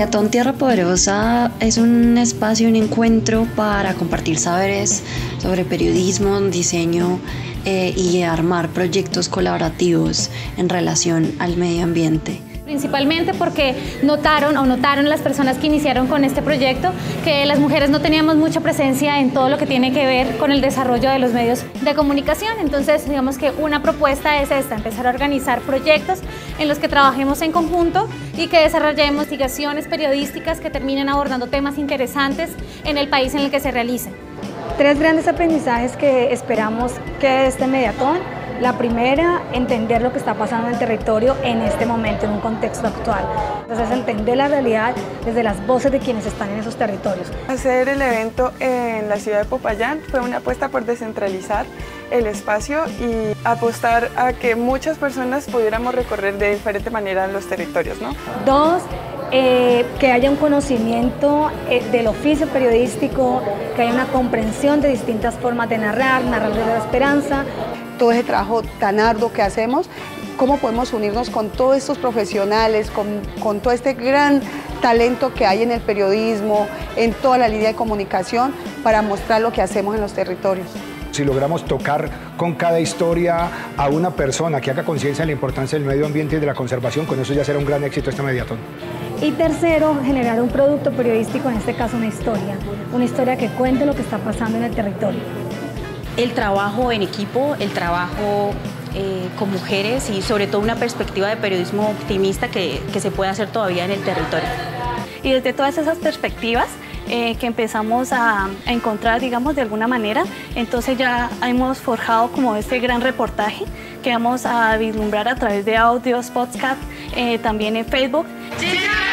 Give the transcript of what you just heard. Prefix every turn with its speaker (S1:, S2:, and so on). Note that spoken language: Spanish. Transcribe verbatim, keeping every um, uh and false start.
S1: Mediatón Tierra Poderosa es un espacio, un encuentro para compartir saberes sobre periodismo, diseño eh, y armar proyectos colaborativos en relación al medio ambiente.
S2: Principalmente porque notaron o notaron las personas que iniciaron con este proyecto que las mujeres no teníamos mucha presencia en todo lo que tiene que ver con el desarrollo de los medios de comunicación. Entonces, digamos que una propuesta es esta, empezar a organizar proyectos en los que trabajemos en conjunto y que desarrollemos investigaciones periodísticas que terminen abordando temas interesantes en el país en el que se realicen.
S3: Tres grandes aprendizajes que esperamos que este Mediatón. La primera, entender lo que está pasando en el territorio en este momento, en un contexto actual. Entonces, entender la realidad desde las voces de quienes están en esos territorios.
S4: Hacer el evento en la ciudad de Popayán fue una apuesta por descentralizar el espacio y apostar a que muchas personas pudiéramos recorrer de diferente manera los territorios, ¿no?
S3: Dos, eh, que haya un conocimiento eh, del oficio periodístico, que haya una comprensión de distintas formas de narrar, narrar desde la esperanza.
S5: Todo ese trabajo tan arduo que hacemos, cómo podemos unirnos con todos estos profesionales, con, con todo este gran talento que hay en el periodismo, en toda la línea de comunicación, para mostrar lo que hacemos en los territorios.
S6: Si logramos tocar con cada historia a una persona que haga conciencia de la importancia del medio ambiente y de la conservación, con eso ya será un gran éxito este Mediatón.
S3: Y tercero, generar un producto periodístico, en este caso una historia, una historia que cuente lo que está pasando en el territorio.
S7: El trabajo en equipo, el trabajo eh, con mujeres y sobre todo una perspectiva de periodismo optimista que, que se puede hacer todavía en el territorio.
S8: Y desde todas esas perspectivas eh, que empezamos a, a encontrar, digamos, de alguna manera, entonces ya hemos forjado como este gran reportaje que vamos a vislumbrar a través de audios, podcast, eh, también en Facebook. ¡Sí!